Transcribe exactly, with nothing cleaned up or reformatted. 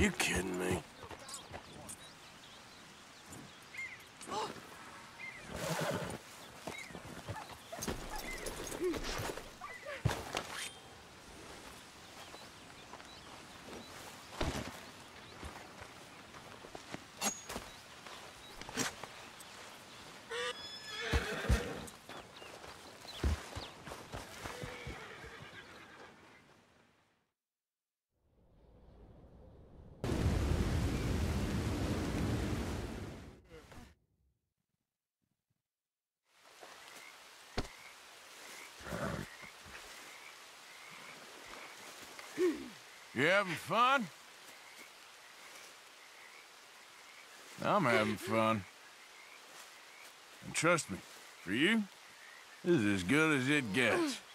You kidding me? You having fun? I'm having fun. And trust me, for you, this is as good as it gets.